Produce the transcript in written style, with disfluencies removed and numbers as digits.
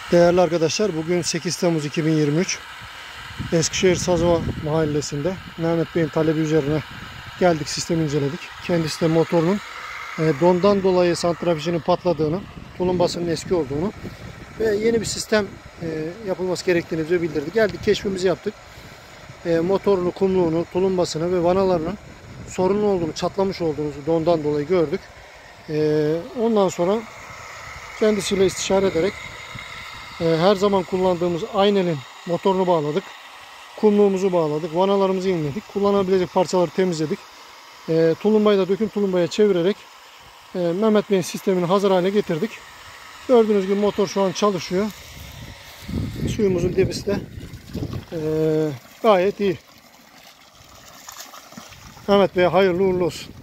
Değerli arkadaşlar, bugün 8 Temmuz 2023 Eskişehir Sazova Mahallesi'nde Mehmet Bey'in talebi üzerine geldik, sistemi inceledik. Kendisi de motorunun dondan dolayı santrafijinin patladığını, tulumbasının eski olduğunu ve yeni bir sistem yapılması gerektiğini bize bildirdi. Geldik, keşfimizi yaptık. Motorunu, kumluğunu, tulumbasını ve vanalarının sorunlu olduğunu, çatlamış olduğunu dondan dolayı gördük. Ondan sonra kendisiyle istişare ederek her zaman kullandığımız Aynel'in motorunu bağladık. Kumluğumuzu bağladık. Vanalarımızı inledik. Kullanabilecek parçaları temizledik. Tulumbayı da döküm tulumbaya çevirerek Mehmet Bey'in sistemini hazır hale getirdik. Gördüğünüz gibi motor şu an çalışıyor. Suyumuzun debisi de gayet iyi. Mehmet Bey'e hayırlı uğurlu olsun.